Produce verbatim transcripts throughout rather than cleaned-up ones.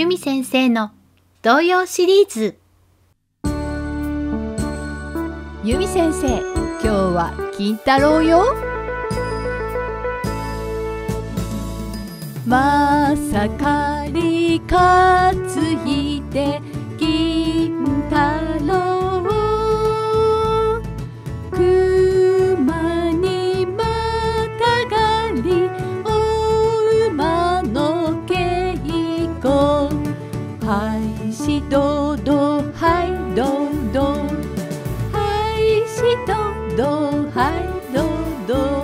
由美先生の童謡シリーズ。 由美先生、今日は金太郎よ。まさかり担いで金太郎、熊にまたがりお馬の稽古、はいしどどはいどど、はいしどどはいどど。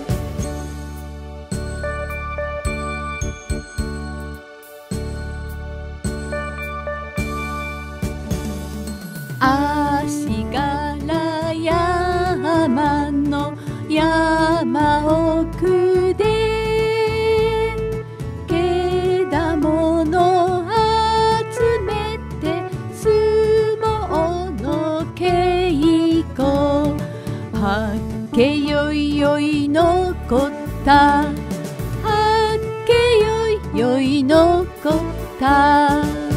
足柄山の山奥でけだもの集めて相撲の稽古、はっけよいよいのこった、はっけよいよいのこった。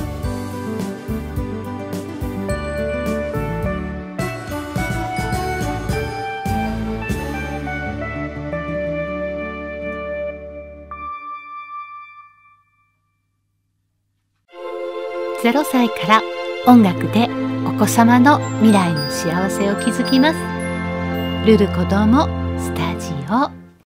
ゼロさいから音楽でお子様の未来の幸せを築きます。ルル子どもスタジオ。